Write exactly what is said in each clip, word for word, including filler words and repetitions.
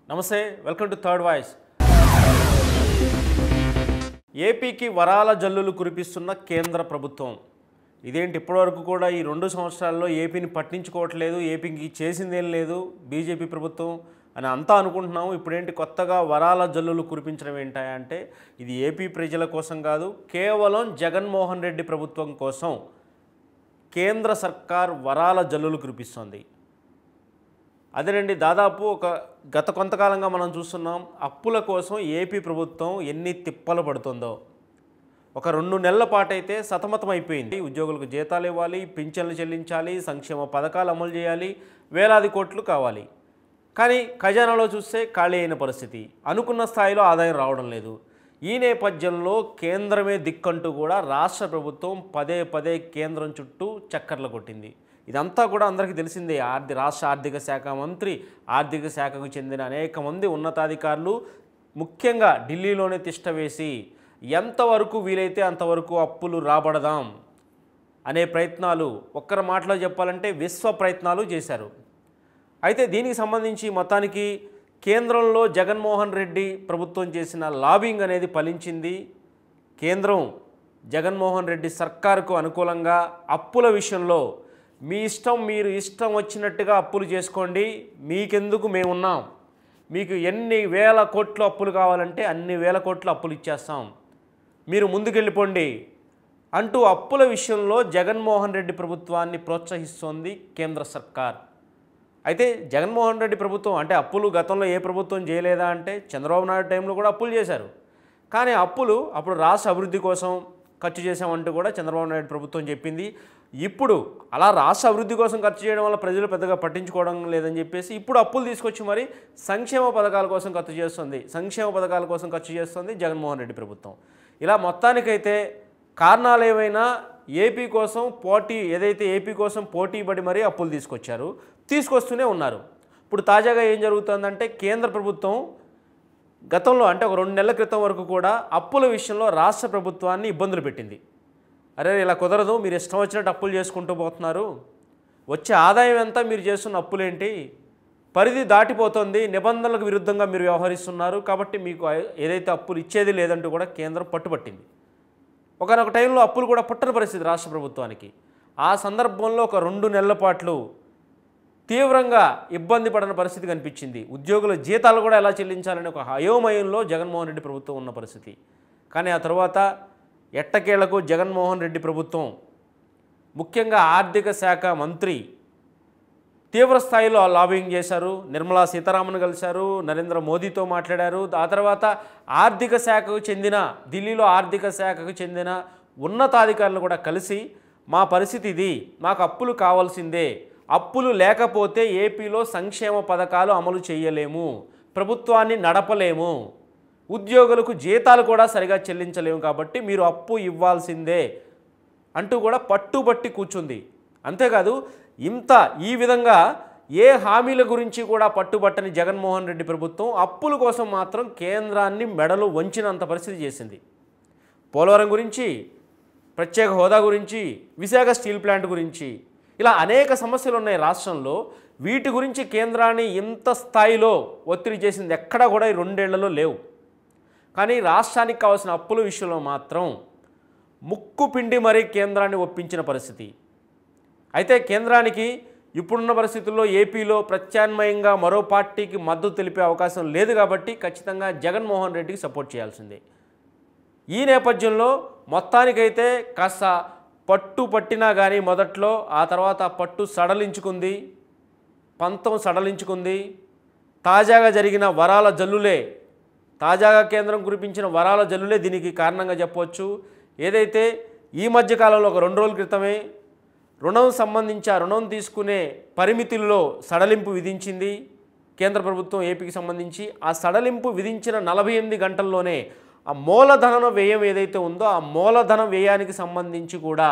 నమస్తే, welcome to third voice. ఏపీకి వరాల జల్లులు కురిపిస్తున్న కేంద్ర ప్రభుత్వం. ఇదేంటి ఇప్పటివరకు కూడా ఈ రెండు సంవత్సరాల్లో ఏపీని పట్టించుకోవట్లేదు, ఏపీకి చేసిందేం లేదు బీజేపీ ప్రభుత్వం అని అంతా అనుకుంటున్నాము. ఇప్పుడేంటి కొత్తగా వరాల జల్లులు కురిపించడం ఏంటా అంటే ఇది ఏపీ ప్రజల కోసం కాదు, కేవలం జగన్మోహన్ రెడ్డి ప్రభుత్వం కోసం కేంద్ర సర్కార్ వరాల జల్లులు కురిపిస్తుంది. అదేనండి, దాదాపు ఒక గత కొంతకాలంగా మనం చూస్తున్నాం అప్పుల కోసం ఏపీ ప్రభుత్వం ఎన్ని తిప్పలు పడుతుందో. ఒక రెండు నెలల పాటు అయితే సతమతం అయిపోయింది. ఉద్యోగులకు జీతాలు ఇవ్వాలి, పింఛన్లు చెల్లించాలి, సంక్షేమ పథకాలు అమలు చేయాలి, వేలాది కోట్లు కావాలి. కానీ ఖజానాలో చూస్తే ఖాళీ అయిన పరిస్థితి, అనుకున్న స్థాయిలో ఆదాయం రావడం లేదు. ఈ నేపథ్యంలో కేంద్రమే దిక్కంటూ కూడా రాష్ట్ర ప్రభుత్వం పదే పదే కేంద్రం చుట్టూ చక్కర్లు కొట్టింది. ఇదంతా కూడా అందరికీ తెలిసిందే. ఆర్థి రాష్ట్ర ఆర్థిక శాఖ మంత్రి, ఆర్థిక శాఖకు చెందిన అనేక మంది ఉన్నతాధికారులు ముఖ్యంగా ఢిల్లీలోనే తిష్ట వేసి ఎంతవరకు వీలైతే అంతవరకు అప్పులు రాబడదాం అనే ప్రయత్నాలు, ఒక్కరి మాటలో చెప్పాలంటే విశ్వ ప్రయత్నాలు చేశారు. అయితే దీనికి సంబంధించి మొత్తానికి కేంద్రంలో జగన్మోహన్ రెడ్డి ప్రభుత్వం చేసిన లాబింగ్ అనేది ఫలించింది. కేంద్రం జగన్మోహన్ రెడ్డి సర్కారుకు అనుకూలంగా అప్పుల విషయంలో మీ ఇష్టం, మీరు ఇష్టం వచ్చినట్టుగా అప్పులు చేసుకోండి, మీకెందుకు మేమున్నాం, మీకు ఎన్ని వేల కోట్లు అప్పులు కావాలంటే అన్ని వేల కోట్లు అప్పులు ఇచ్చేస్తాం, మీరు ముందుకెళ్ళిపోండి అంటూ అప్పుల విషయంలో జగన్మోహన్ రెడ్డి ప్రభుత్వాన్ని ప్రోత్సహిస్తోంది కేంద్ర సర్కార్. అయితే జగన్మోహన్ రెడ్డి ప్రభుత్వం అంటే అప్పులు గతంలో ఏ ప్రభుత్వం చేయలేదా అంటే చంద్రబాబు నాయుడు టైంలో కూడా అప్పులు చేశారు. కానీ అప్పులు అప్పుడు రాష్ట్ర అభివృద్ధి కోసం ఖర్చు చేసామంటూ కూడా చంద్రబాబు నాయుడు ప్రభుత్వం చెప్పింది. ఇప్పుడు అలా రాష్ట్ర అభివృద్ధి కోసం ఖర్చు చేయడం వల్ల ప్రజలు పెద్దగా పట్టించుకోవడం లేదని చెప్పేసి ఇప్పుడు అప్పులు తీసుకొచ్చి మరి సంక్షేమ పథకాల కోసం ఖర్చు చేస్తుంది సంక్షేమ పథకాల కోసం ఖర్చు చేస్తుంది జగన్మోహన్ రెడ్డి ప్రభుత్వం. ఇలా మొత్తానికైతే కారణాలు ఏవైనా ఏపీ కోసం పోటీ, ఏదైతే ఏపీ కోసం పోటీ పడి మరీ అప్పులు తీసుకొచ్చారు, తీసుకొస్తూనే ఉన్నారు. ఇప్పుడు తాజాగా ఏం జరుగుతుందంటే కేంద్ర ప్రభుత్వం గతంలో అంటే ఒక రెండు నెలల క్రితం వరకు కూడా అప్పుల విషయంలో రాష్ట్ర ప్రభుత్వాన్ని ఇబ్బందులు పెట్టింది. అరే ఇలా కుదరదు, మీరు ఇష్టం వచ్చినట్టు అప్పులు చేసుకుంటూ పోతున్నారు, వచ్చే ఆదాయం ఎంత, మీరు చేస్తున్న అప్పులేంటి, పరిధి దాటిపోతుంది, నిబంధనలకు విరుద్ధంగా మీరు వ్యవహరిస్తున్నారు, కాబట్టి మీకు ఏదైతే అప్పులు ఇచ్చేది లేదంటూ కూడా కేంద్రం పట్టుబట్టింది. ఒకనొక టైంలో అప్పులు కూడా పుట్టని పరిస్థితి రాష్ట్ర ప్రభుత్వానికి. ఆ సందర్భంలో ఒక రెండు నెలల పాటు తీవ్రంగా ఇబ్బంది పడిన పరిస్థితి కనిపించింది. ఉద్యోగుల జీతాలు కూడా ఎలా చెల్లించాలని ఒక అయోమయంలో జగన్మోహన్ రెడ్డి ప్రభుత్వం ఉన్న పరిస్థితి. కానీ ఆ తర్వాత ఎట్టకేలకు జగన్మోహన్ రెడ్డి ప్రభుత్వం, ముఖ్యంగా ఆర్థిక శాఖ మంత్రి తీవ్ర స్థాయిలో లాబింగ్ చేశారు. నిర్మలా సీతారామన్ కలిశారు, నరేంద్ర మోదీతో మాట్లాడారు. ఆ తర్వాత ఆర్థిక శాఖకు చెందిన ఢిల్లీలో ఆర్థిక శాఖకు చెందిన ఉన్నతాధికారులు కూడా కలిసి మా పరిస్థితి ఇది, మాకు అప్పులు కావాల్సిందే, అప్పులు లేకపోతే ఏపీలో సంక్షేమ పథకాలు అమలు చేయలేము, ప్రభుత్వాన్ని నడపలేము, ఉద్యోగులకు జీతాలు కూడా సరిగా చెల్లించలేము, కాబట్టి మీరు అప్పు ఇవ్వాల్సిందే అంటూ కూడా పట్టుబట్టి కూర్చుంది. అంతేకాదు ఇంత ఈ విధంగా ఏ హామీల గురించి కూడా పట్టుబట్టని జగన్మోహన్ రెడ్డి ప్రభుత్వం అప్పుల కోసం మాత్రం కేంద్రాన్ని మెడలు వంచినంత పరిస్థితి చేసింది. పోలవరం గురించి, ప్రత్యేక హోదా గురించి, విశాఖ స్టీల్ ప్లాంట్ గురించి, ఇలా అనేక సమస్యలు ఉన్నాయి రాష్ట్రంలో. వీటి గురించి కేంద్రాన్ని ఇంత స్థాయిలో ఒత్తిడి చేసింది ఎక్కడా కూడా ఈ రెండేళ్లలో లేవు. కానీ రాష్ట్రానికి కావాల్సిన అప్పుల విషయంలో మాత్రం ముక్కు పిండి మరీ కేంద్రాన్ని ఒప్పించిన పరిస్థితి. అయితే కేంద్రానికి ఇప్పుడున్న పరిస్థితుల్లో ఏపీలో ప్రత్యామ్నాయంగా మరో పార్టీకి మద్దతు తెలిపే అవకాశం లేదు కాబట్టి ఖచ్చితంగా జగన్మోహన్ రెడ్డికి సపోర్ట్ చేయాల్సిందే. ఈ నేపథ్యంలో మొత్తానికైతే కాస్త పట్టు పట్టినా కానీ మొదట్లో, ఆ తర్వాత పట్టు సడలించుకుంది, పంతం సడలించుకుంది. తాజాగా జరిగిన వరాల జల్లులే, తాజాగా కేంద్రం కురిపించిన వరాల జల్లులే దీనికి కారణంగా చెప్పవచ్చు. ఏదైతే ఈ మధ్యకాలంలో ఒక రెండు రోజుల క్రితమే రుణం సంబంధించి ఆ రుణం తీసుకునే పరిమితుల్లో సడలింపు విధించింది కేంద్ర ప్రభుత్వం ఏపీకి సంబంధించి. ఆ సడలింపు విధించిన నలభై ఎనిమిది గంటల్లోనే ఆ మూలధన వ్యయం ఏదైతే ఉందో ఆ మూలధన వ్యయానికి సంబంధించి కూడా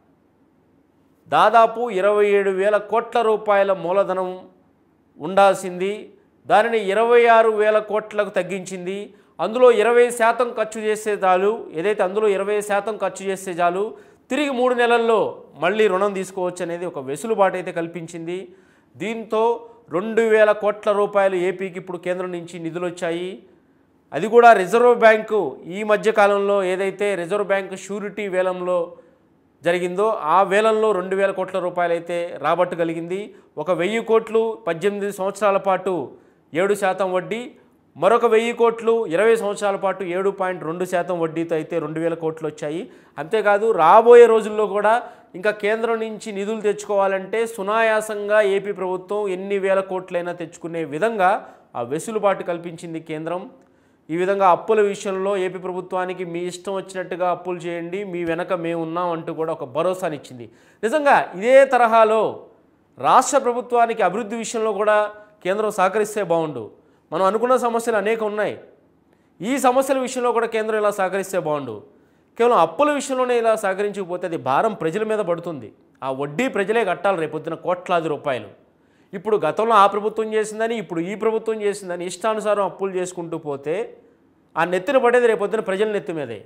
దాదాపు ఇరవై ఏడు వేల కోట్ల రూపాయల మూలధనం ఉండాల్సింది, దానిని ఇరవై ఆరు వేల కోట్లకు తగ్గించింది. అందులో ఇరవై శాతం ఖర్చు చేసే చాలు, ఏదైతే అందులో ఇరవై శాతం ఖర్చు చేసే చాలు, తిరిగి మూడు నెలల్లో మళ్ళీ రుణం తీసుకోవచ్చు అనేది ఒక వెసులుబాటు అయితే కల్పించింది. దీంతో రెండు వేల కోట్ల రూపాయలు ఏపీకి ఇప్పుడు కేంద్రం నుంచి నిధులు వచ్చాయి. అది కూడా రిజర్వ్ బ్యాంకు ఈ మధ్య కాలంలో ఏదైతే రిజర్వ్ బ్యాంకు షూరిటీ వేలంలో జరిగిందో ఆ వేలంలో రెండు వేల కోట్ల రూపాయలు అయితే రాబట్టగలిగింది. ఒక వెయ్యి కోట్లు పద్దెనిమిది సంవత్సరాల పాటు ఏడు శాతం వడ్డీ, మరొక వెయ్యి కోట్లు ఇరవై సంవత్సరాల పాటు ఏడు పాయింట్ రెండు శాతం వడ్డీతో అయితే రెండు వేల కోట్లు వచ్చాయి. అంతేకాదు రాబోయే రోజుల్లో కూడా ఇంకా కేంద్రం నుంచి నిధులు తెచ్చుకోవాలంటే సునాయాసంగా ఏపీ ప్రభుత్వం ఎన్ని వేల కోట్లైనా తెచ్చుకునే విధంగా ఆ వెసులుబాటు కల్పించింది కేంద్రం. ఈ విధంగా అప్పుల విషయంలో ఏపీ ప్రభుత్వానికి మీ ఇష్టం వచ్చినట్టుగా అప్పులు చేయండి, మీ వెనక మేము ఉన్నాం అంటూ కూడా ఒక భరోసానిచ్చింది. నిజంగా ఇదే తరహాలో రాష్ట్ర ప్రభుత్వానికి అభివృద్ధి విషయంలో కూడా కేంద్రం సహకరిస్తే బాగుండు. మనం అనుకున్న సమస్యలు అనేక ఉన్నాయి. ఈ సమస్యల విషయంలో కూడా కేంద్రం ఇలా సహకరిస్తే బాగుండు. కేవలం అప్పుల విషయంలోనే ఇలా సహకరించకపోతే అది భారం ప్రజల మీద పడుతుంది. ఆ వడ్డీ ప్రజలే కట్టాలి రేపొద్దున కోట్లాది రూపాయలు. ఇప్పుడు గతంలో ఆ ప్రభుత్వం చేసిందని ఇప్పుడు ఈ ప్రభుత్వం చేసిందని ఇష్టానుసారం అప్పులు చేసుకుంటూ పోతే ఆ నెత్తిన పడేది రేపొద్దున ప్రజల నెత్తి మీదే.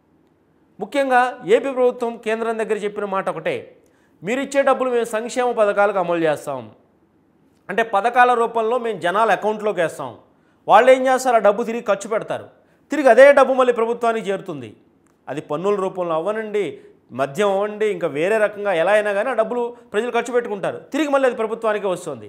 ముఖ్యంగా ఏపీ ప్రభుత్వం కేంద్రం దగ్గర చెప్పిన మాట ఒకటే, మీరు ఇచ్చే డబ్బులు మేము సంక్షేమ పథకాలకు అమలు చేస్తాం అంటే పథకాల రూపంలో మేము జనాల అకౌంట్లోకి వేస్తాం. వాళ్ళు ఏం చేస్తారు, ఆ డబ్బు తిరిగి ఖర్చు పెడతారు. తిరిగి అదే డబ్బు మళ్ళీ ప్రభుత్వానికి చేరుతుంది. అది పన్నుల రూపంలో అవ్వనండి, మద్యం అవ్వండి, ఇంకా వేరే రకంగా ఎలా అయినా కానీ ఆ డబ్బులు ప్రజలు ఖర్చు పెట్టుకుంటారు. తిరిగి మళ్ళీ అది ప్రభుత్వానికే వస్తుంది.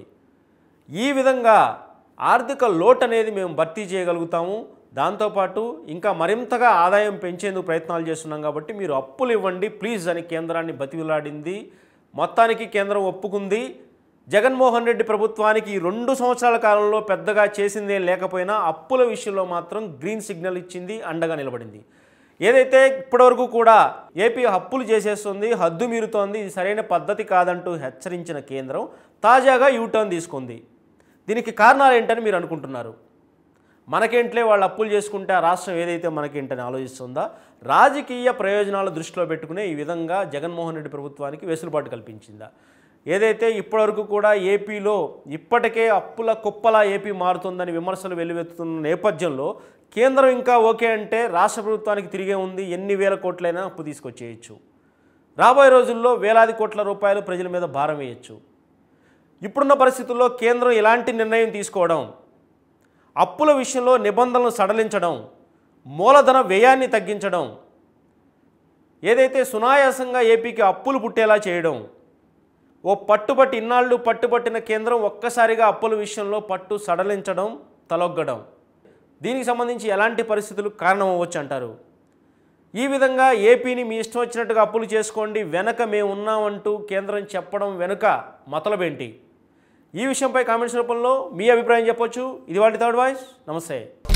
ఈ విధంగా ఆర్థిక లోటు అనేది మేము భర్తీ చేయగలుగుతాము. దాంతోపాటు ఇంకా మరింతగా ఆదాయం పెంచేందుకు ప్రయత్నాలు చేస్తున్నాం కాబట్టి మీరు అప్పులు ఇవ్వండి ప్లీజ్ అని కేంద్రాన్ని బతిమిలాడింది. మొత్తానికి కేంద్రం ఒప్పుకుంది. జగన్మోహన్ రెడ్డి ప్రభుత్వానికి ఈ రెండు సంవత్సరాల కాలంలో పెద్దగా చేసిందేం లేకపోయినా అప్పుల విషయంలో మాత్రం గ్రీన్ సిగ్నల్ ఇచ్చింది, అండగా నిలబడింది. ఏదైతే ఇప్పటివరకు కూడా ఏపీ అప్పులు చేసేస్తుంది, హద్దు మీరుతోంది, ఇది సరైన పద్ధతి కాదంటూ హెచ్చరించిన కేంద్రం తాజాగా యూటర్న్ తీసుకుంది. దీనికి కారణాలు ఏంటని మీరు అనుకుంటున్నారు? మనకేంట్లే వాళ్ళు అప్పులు చేసుకుంటే ఆ రాష్ట్రం ఏదైతే మనకేంటని ఆలోచిస్తుందా? రాజకీయ ప్రయోజనాల దృష్టిలో పెట్టుకునే ఈ విధంగా జగన్మోహన్ రెడ్డి ప్రభుత్వానికి వెసులుబాటు కల్పించిందా? ఏదైతే ఇప్పటివరకు కూడా ఏపీలో ఇప్పటికే అప్పుల కుప్పలా ఏపీ మారుతుందని విమర్శలు వెల్లువెత్తుతున్న నేపథ్యంలో కేంద్రం ఇంకా ఓకే అంటే రాష్ట్ర ప్రభుత్వానికి తిరిగే ఉంది, ఎన్ని వేల కోట్లైనా అప్పు తీసుకొచ్చేయచ్చు. రాబోయే రోజుల్లో వేలాది కోట్ల రూపాయలు ప్రజల మీద భారం వేయచ్చు. ఇప్పుడున్న పరిస్థితుల్లో కేంద్రం ఇలాంటి నిర్ణయం తీసుకోవడం, అప్పుల విషయంలో నిబంధనలు సడలించడం, మూలధన వ్యయాన్ని తగ్గించడం, ఏదైతే సునాయాసంగా ఏపీకి అప్పులు పుట్టేలా చేయడం, ఓ పట్టుబట్టి ఇన్నాళ్ళు పట్టుబట్టిన కేంద్రం ఒక్కసారిగా అప్పుల విషయంలో పట్టు సడలించడం, తలొగ్గడం, దీనికి సంబంధించి ఎలాంటి పరిస్థితులు కారణం అవ్వచ్చు అంటారు? ఈ విధంగా ఏపీని మీ ఇష్టం వచ్చినట్టుగా అప్పులు చేసుకోండి, వెనక మేము ఉన్నామంటూ కేంద్రం చెప్పడం వెనుక మతలబేంటి? ఈ విషయంపై కామెంట్స్ రూపంలో మీ అభిప్రాయం చెప్పొచ్చు. ఇది వాటి థర్డ్ వాయిస్. నమస్తే.